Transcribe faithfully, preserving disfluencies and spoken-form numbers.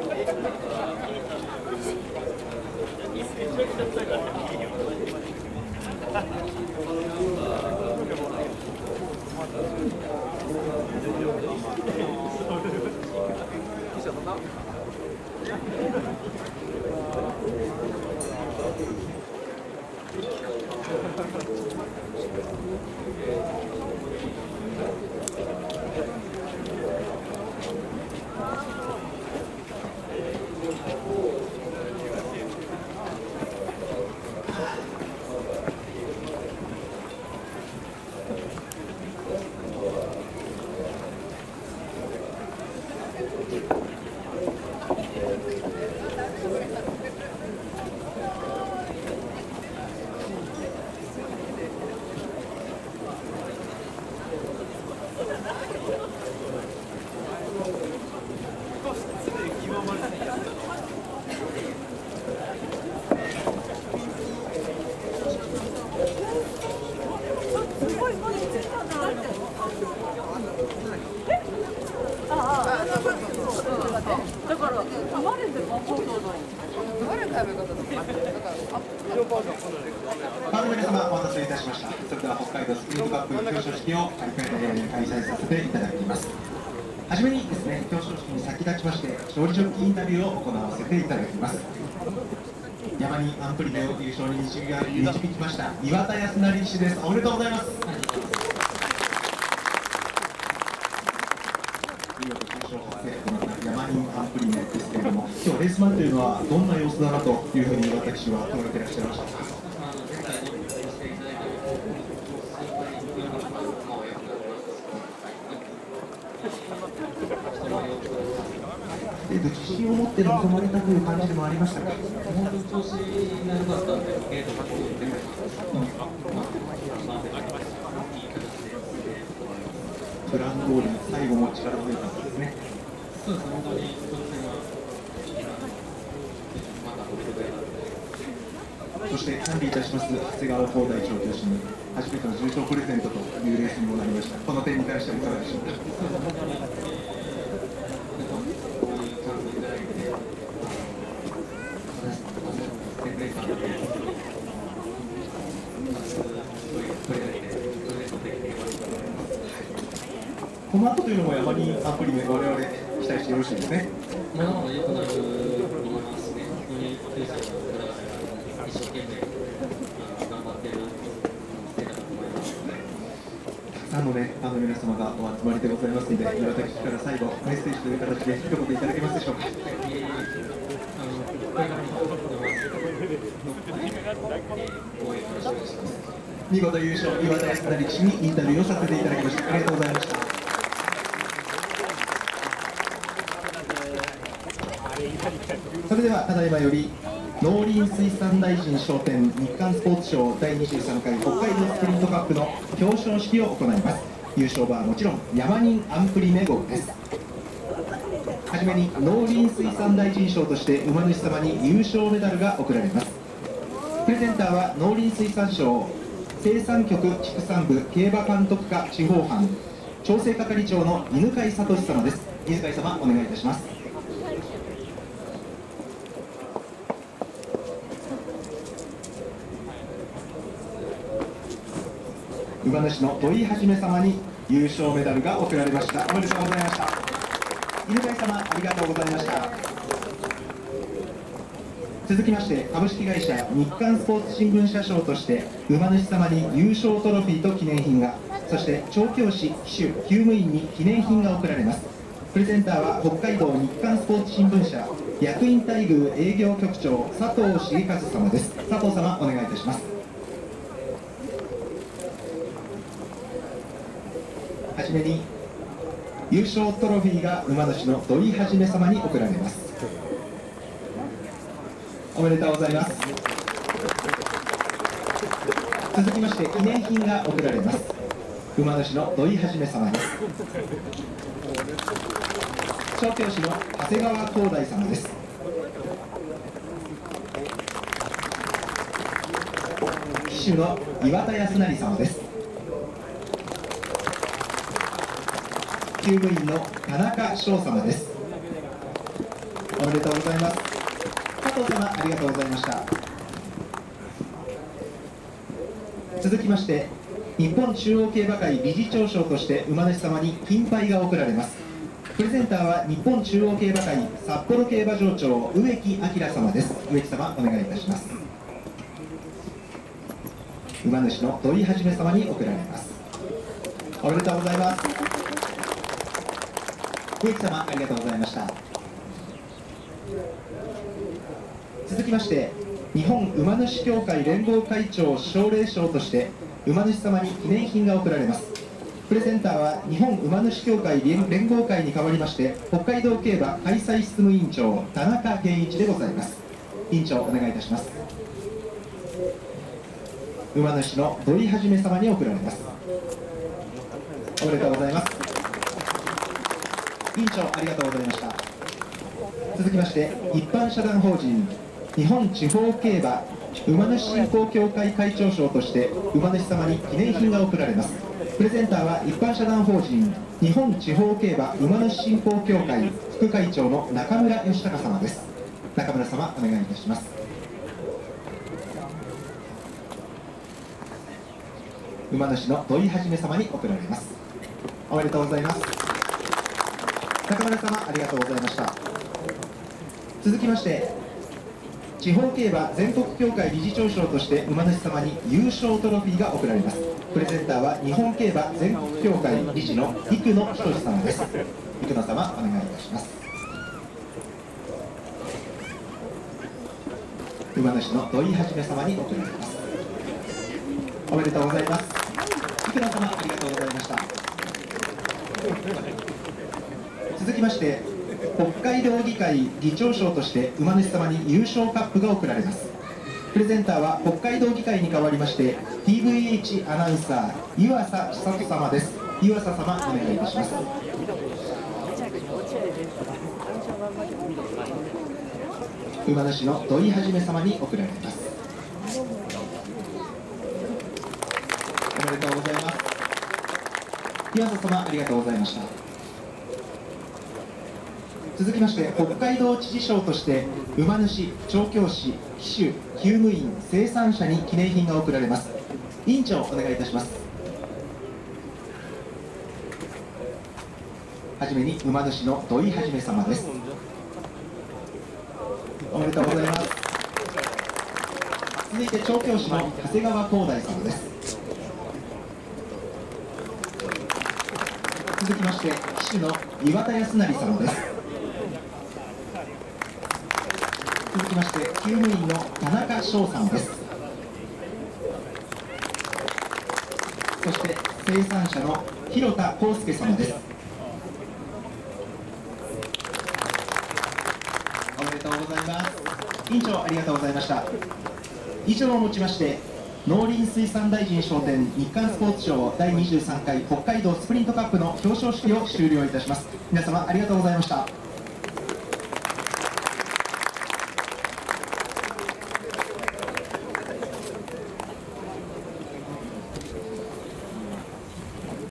ファンの皆様、お待たせいたしました。それでは北海道スプリントカップ表彰式を開催させていただきます。はじめにですね、表彰式に先立ちまして、勝利ジョッキーインタビューを行わせていただきます。山にアンプリで優勝に導きました岩田康成騎手です。おめでとうございます。見事優勝達成となった山にアンプリメですけれども、今日レース前というのはどんな様子だなというふうに岩田騎手は捉えていらっしゃいましたか。えっと、自信を持って臨まれたという感じでもありましたか。 本当に調子が良かったんで、ゲート確認できました。 プラン通り、最後も力強かったですね。 そうです、本当に調整が。 そして管理いたします長谷川光大調教師に初めての重賞プレゼントというレースにもなりました。この点に対してはいかがでしょうか。この後というのも山にアプリで我々期待してよろしいですね。 まだまだ良くなると思いますね。本当に選手の方々が一生懸命頑張っているせいだと思います。 たくさんのね、あの皆様がお集まりでございますので、岩田騎手から最後メッセージという形で一言いただけますでしょうか。見事優勝、岩田康成騎手にインタビューをさせていただきました。ありがとうございました。それではただいまより農林水産大臣賞典日韓スポーツ賞だいにじゅうさんかい北海道スプリントカップの表彰式を行います。優勝はもちろん山人アンプリメ号です。はじめに農林水産大臣賞として馬主様に優勝メダルが贈られます。プレゼンターは農林水産省生産局畜産部競馬監督課地方班調整係長の犬飼聡様です。犬飼様、お願いいたします。馬主の土井はじめ様に優勝メダルが贈られました。おめでとうございました。犬飼様、ありがとうございました。続きまして株式会社日刊スポーツ新聞社賞として馬主様に優勝トロフィーと記念品が、そして調教師、騎手、厩務員に記念品が贈られます。プレゼンターは北海道日刊スポーツ新聞社役員待遇営業局長佐藤重和様です。佐藤様、お願いいたします。はじめに優勝トロフィーが馬主の土井はじめ様に贈られます。おめでとうございます。続きまして記念品が贈られます。馬主の土井はじめ様です。調教師の長谷川光大様です。騎手の岩田康成様です。厩務員の田中翔様です。おおめでとうございます。佐藤様、ありがとうございました。続きまして、日本中央競馬会理事長賞として馬主様に金牌が贈られます。プレゼンターは日本中央競馬会札幌競馬場長植木明様です。植木様、お願いいたします。馬主の土井はじめ様に贈られます。おめでとうございます。植木様、ありがとうございました。続きまして、日本馬主協会連合会長奨励賞として馬主様に記念品が贈られます。プレゼンターは日本馬主協会連合会に代わりまして北海道競馬開催執務委員長田中健一でございます。委員長、お願いいたします。馬主の土井はじめ様に贈られます。おめでとうございます。委員長、ありがとうございました。続きまして、一般社団法人日本地方競馬馬主振興協会会長賞として馬主様に記念品が贈られます。プレゼンターは一般社団法人日本地方競馬馬主振興協会副会長の中村義孝様です。中村様、お願いいたします。馬主の土井はじめ様に贈られます。おめでとうございます。中村様、ありがとうございました。続きまして、地方競馬全国協会理事長賞として馬主様に優勝トロフィーが贈られます。プレゼンターは日本競馬全国協会理事の生野仁様です。生野様、お願いいたします。馬主の土井はじめ様に贈られます。おめでとうございます。生野様、ありがとうございました。続きまして、北海道議会議長賞として馬主様に優勝カップが贈られます。プレゼンターは北海道議会に代わりまして ティーブイエイチ アナウンサー湯浅千里様です。湯浅様、お願いいたします。馬主の土井はじめ様に贈られます。おめでとうございます。湯浅様、ありがとうございました。続きまして、北海道知事賞として馬主、調教師、騎手、厩務員、生産者に記念品が贈られます。委員長、お願いいたします。はじめに馬主の土井はじめ様です。おめでとうございます。続いて調教師の長谷川光大様です。続きまして騎手の岩田康成様です。続きまして厩務員の田中翔さんです。そして生産者の広田康介様です。おめでとうございます。委員長、ありがとうございました。以上をもちまして農林水産大臣賞典日韓スポーツ賞だいにじゅうさんかい北海道スプリントカップの表彰式を終了いたします。皆様、ありがとうございました。